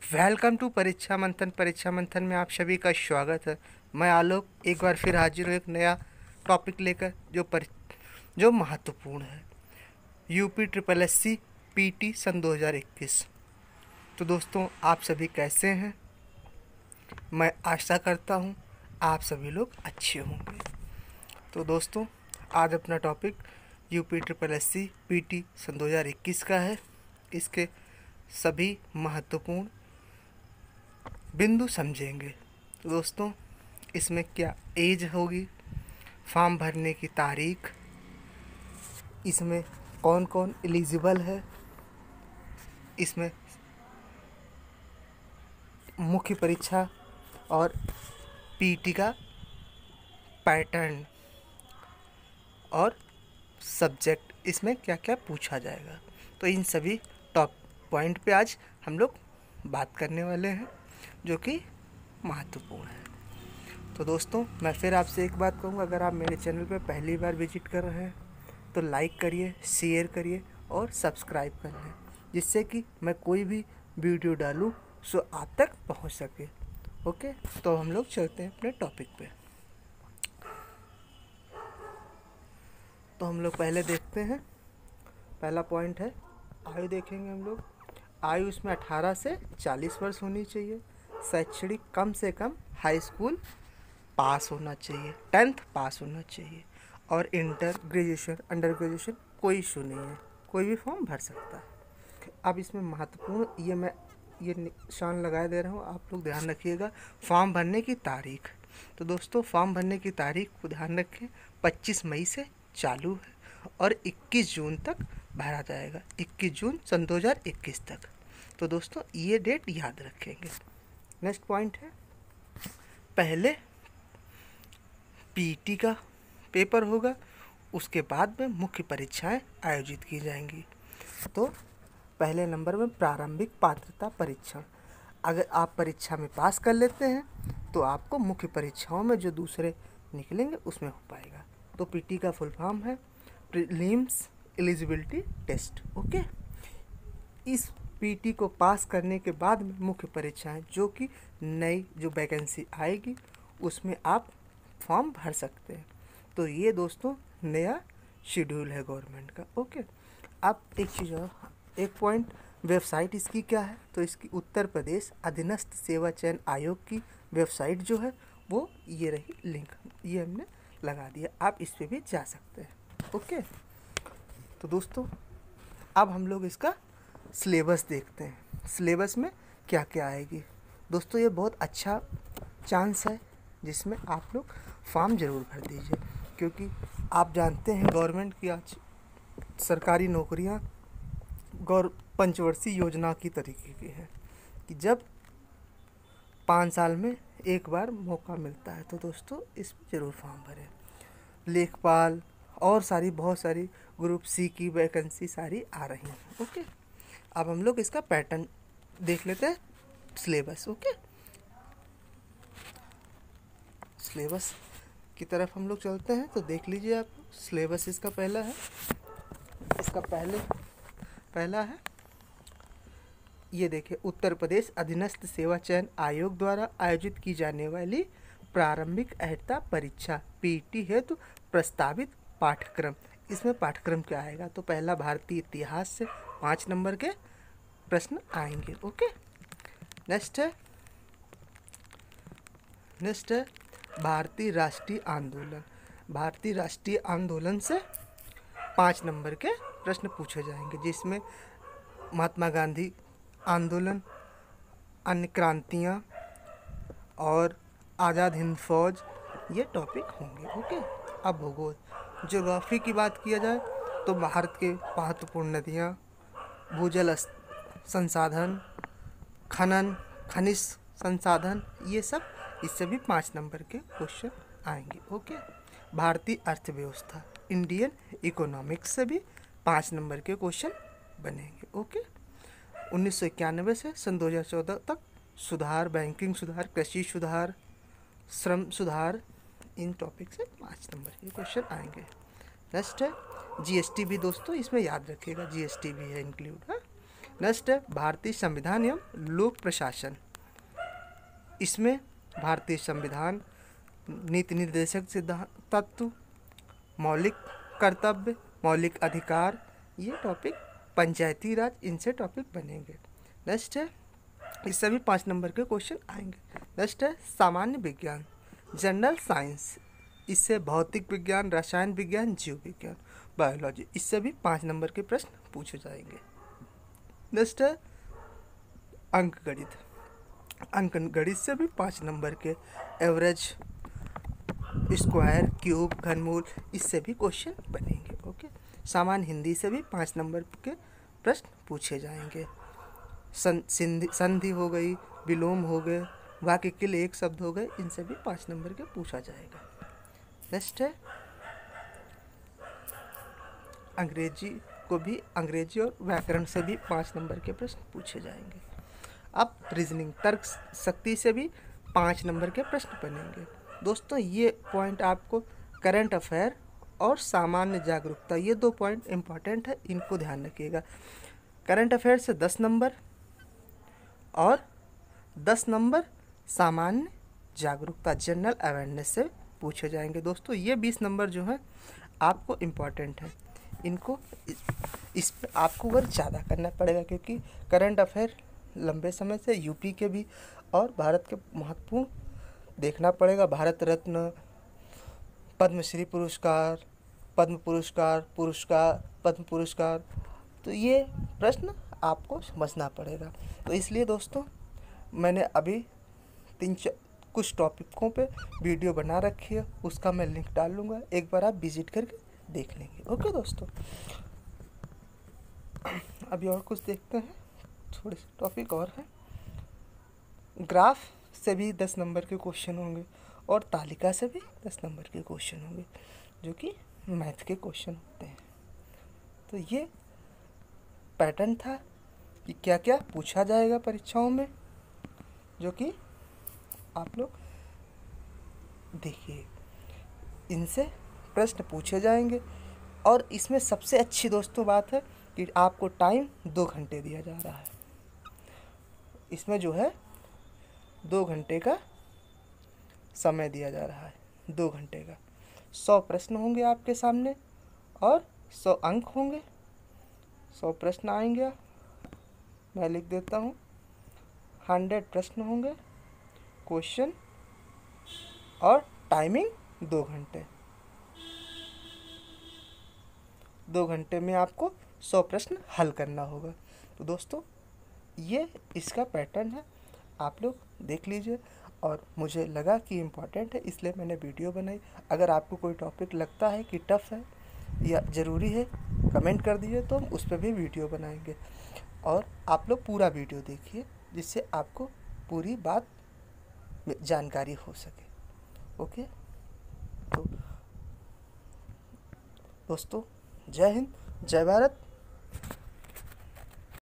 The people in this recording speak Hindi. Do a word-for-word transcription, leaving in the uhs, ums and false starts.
वेलकम टू परीक्षा मंथन। परीक्षा मंथन में आप सभी का स्वागत है। मैं आलोक एक बार फिर हाजिर हूँ एक नया टॉपिक लेकर जो पर जो महत्वपूर्ण है, UP triple S C PT सन दो हज़ार इक्कीस। तो दोस्तों, आप सभी कैसे हैं? मैं आशा करता हूँ आप सभी लोग अच्छे होंगे। तो दोस्तों, आज अपना topic UP triple S C PT सन दो हज़ार इक्कीस का है। इसके सभी महत्वपूर्ण बिंदु समझेंगे। तो दोस्तों, इसमें क्या एज होगी, फॉर्म भरने की तारीख, इसमें कौन कौन एलिजिबल है, इसमें मुख्य परीक्षा और पीटी का पैटर्न और सब्जेक्ट, इसमें क्या क्या पूछा जाएगा। तो इन सभी टॉप पॉइंट पे आज हम लोग बात करने वाले हैं जो कि महत्वपूर्ण है। तो दोस्तों, मैं फिर आपसे एक बात कहूँगा, अगर आप मेरे चैनल पर पहली बार विजिट कर रहे हैं तो लाइक करिए, शेयर करिए और सब्सक्राइब कर लें, जिससे कि मैं कोई भी वीडियो डालूँ सो आप तक पहुँच सके। ओके, तो हम लोग चलते हैं अपने टॉपिक पे। तो हम लोग पहले देखते हैं, पहला पॉइंट है आयु। देखेंगे हम लोग आयु, इसमें अठारह से चालीस वर्ष होनी चाहिए। शैक्षणिक कम से कम हाई स्कूल पास होना चाहिए, टेंथ पास होना चाहिए और इंटर ग्रेजुएशन अंडर ग्रेजुएशन कोई इशू नहीं है, कोई भी फॉर्म भर सकता है। अब इसमें महत्वपूर्ण, ये मैं ये निशान लगा दे रहा हूँ, आप लोग ध्यान रखिएगा। फॉर्म भरने की तारीख, तो दोस्तों फॉर्म भरने की तारीख को ध्यान रखें, पच्चीस मई से चालू है और इक्कीस जून तक भरा जाएगा, इक्कीस जून सन दो हज़ार इक्कीस तक। तो दोस्तों, ये डेट याद रखेंगे। नेक्स्ट पॉइंट है, पहले पीटी का पेपर होगा, उसके बाद में मुख्य परीक्षाएं आयोजित की जाएंगी। तो पहले नंबर में प्रारंभिक पात्रता परीक्षण, अगर आप परीक्षा में पास कर लेते हैं तो आपको मुख्य परीक्षाओं में जो दूसरे निकलेंगे उसमें हो पाएगा। तो पीटी का फुल फॉर्म है प्रीलिम्स एलिजिबिलिटी टेस्ट। ओके, इस पीटी को पास करने के बाद में मुख्य परीक्षाएं, जो कि नई जो वैकेंसी आएगी उसमें आप फॉर्म भर सकते हैं। तो ये दोस्तों नया शेड्यूल है गवर्नमेंट का। ओके, अब एक चीज़ और, एक पॉइंट, वेबसाइट इसकी क्या है, तो इसकी उत्तर प्रदेश अधीनस्थ सेवा चयन आयोग की वेबसाइट जो है वो ये रही, लिंक ये हमने लगा दिया, आप इस पर भी जा सकते हैं। ओके, तो दोस्तों अब हम लोग इसका सिलेबस देखते हैं। सिलेबस में क्या क्या आएगी। दोस्तों, ये बहुत अच्छा चांस है जिसमें आप लोग फॉर्म ज़रूर भर दीजिए, क्योंकि आप जानते हैं गवर्नमेंट की आज सरकारी नौकरियां गौर पंचवर्षीय योजना की तरीके की है कि जब पाँच साल में एक बार मौका मिलता है। तो दोस्तों इसमें ज़रूर फॉर्म भरें। लेखपाल और सारी बहुत सारी ग्रुप सी की वैकेंसी सारी आ रही हैं। ओके, अब हम लोग इसका पैटर्न देख लेते हैं, सिलेबस। ओके, सिलेबस की तरफ हम लोग चलते हैं। तो देख लीजिए आप, सिलेबस इसका पहला है, इसका पहले पहला है ये देखिए, उत्तर प्रदेश अधीनस्थ सेवा चयन आयोग द्वारा आयोजित की जाने वाली प्रारंभिक अर्हता परीक्षा पीटी हेतु प्रस्तावित पाठ्यक्रम। इसमें पाठ्यक्रम क्या आएगा, तो पहला भारतीय इतिहास से पाँच नंबर के प्रश्न आएंगे। ओके, नेक्स्ट है नेक्स्ट है भारतीय राष्ट्रीय आंदोलन। भारतीय राष्ट्रीय आंदोलन से पाँच नंबर के प्रश्न पूछे जाएंगे, जिसमें महात्मा गांधी आंदोलन, अन्य क्रांतियाँ और आज़ाद हिंद फौज, ये टॉपिक होंगे। ओके, अब भूगोल, ज्योग्राफी की बात किया जाए तो भारत के महत्वपूर्ण नदियाँ, भूजल संसाधन, खनन खनिज संसाधन, ये सब, इससे भी पाँच नंबर के क्वेश्चन आएंगे। ओके, भारतीय अर्थव्यवस्था, इंडियन इकोनॉमिक्स से भी पाँच नंबर के क्वेश्चन बनेंगे। ओके, उन्नीस सौ इक्यानवे से सन दो हज़ार चौदह तक सुधार, बैंकिंग सुधार, कृषि सुधार, श्रम सुधार, इन टॉपिक से पाँच नंबर के क्वेश्चन आएंगे। नेक्स्ट है जीएसटी भी, दोस्तों इसमें याद रखिएगा जीएसटी भी है इंक्लूड। हाँ, नेक्स्ट है भारतीय संविधान एवं लोक प्रशासन। इसमें भारतीय संविधान, नीति निर्देशक सिद्धांत तत्व, मौलिक कर्तव्य, मौलिक अधिकार, ये टॉपिक, पंचायती राज, इनसे टॉपिक बनेंगे। नेक्स्ट है, इस सभी पाँच नंबर के क्वेश्चन आएंगे। नेक्स्ट है सामान्य विज्ञान, जनरल साइंस, इससे भौतिक विज्ञान, रसायन विज्ञान, जीव विज्ञान, बायोलॉजी, इससे भी पाँच नंबर के प्रश्न पूछे जाएंगे। नेक्स्ट है अंकगणित, अंकगणित से भी पाँच नंबर के एवरेज, स्क्वायर, क्यूब, घनमूल, इससे भी क्वेश्चन बनेंगे। ओके, सामान्य हिंदी से भी पाँच नंबर के प्रश्न पूछे जाएंगे। संधि संधि हो गई, विलोम हो गए, वाक्य के लिए एक शब्द हो गए, इनसे भी पाँच नंबर के पूछा जाएगा। नेक्स्ट है अंग्रेजी को भी, अंग्रेजी और व्याकरण से भी पाँच नंबर के प्रश्न पूछे जाएंगे। अब रीजनिंग, तर्क शक्ति से भी पाँच नंबर के प्रश्न बनेंगे। दोस्तों ये पॉइंट आपको, करंट अफेयर और सामान्य जागरूकता, ये दो पॉइंट इम्पॉर्टेंट है, इनको ध्यान रखिएगा। करंट अफेयर से दस नंबर और दस नंबर सामान्य जागरूकता, जनरल अवेयरनेस से पूछे जाएंगे। दोस्तों ये बीस नंबर जो हैं आपको इम्पॉर्टेंट है, इनको इस पर आपको वर्क ज़्यादा करना पड़ेगा, क्योंकि करंट अफेयर लंबे समय से यूपी के भी और भारत के महत्वपूर्ण देखना पड़ेगा। भारत रत्न, पद्मश्री पुरस्कार, पद्म पुरस्कार, पुरस्कार, पद्म पुरस्कार, तो ये प्रश्न आपको समझना पड़ेगा। तो इसलिए दोस्तों मैंने अभी तीन चार कुछ टॉपिकों पे वीडियो बना रखी है, उसका मैं लिंक डाल लूँगा, एक बार आप विजिट करके देख लेंगे। ओके दोस्तों, अभी और कुछ देखते हैं, थोड़े से टॉपिक और हैं। ग्राफ से भी दस नंबर के क्वेश्चन होंगे और तालिका से भी दस नंबर के क्वेश्चन होंगे, जो कि मैथ के क्वेश्चन होते हैं। तो ये पैटर्न था कि क्या क्या पूछा जाएगा परीक्षाओं में, जो कि आप लोग देखिए, इनसे प्रश्न पूछे जाएंगे। और इसमें सबसे अच्छी दोस्तों बात है कि आपको टाइम दो घंटे दिया जा रहा है। इसमें जो है दो घंटे का समय दिया जा रहा है, दो घंटे का। सौ प्रश्न होंगे आपके सामने और सौ अंक होंगे, सौ प्रश्न आएंगे, मैं लिख देता हूँ, हंड्रेड प्रश्न होंगे, क्वेश्चन, और टाइमिंग दो घंटे। दो घंटे में आपको सौ प्रश्न हल करना होगा। तो दोस्तों ये इसका पैटर्न है, आप लोग देख लीजिए। और मुझे लगा कि इम्पॉर्टेंट है, इसलिए मैंने वीडियो बनाई। अगर आपको कोई टॉपिक लगता है कि टफ़ है या ज़रूरी है, कमेंट कर दीजिए, तो हम उस पर भी वीडियो बनाएंगे। और आप लोग पूरा वीडियो देखिए, जिससे आपको पूरी बात में जानकारी हो सके। ओके, तो दोस्तों जय हिंद, जय भारत।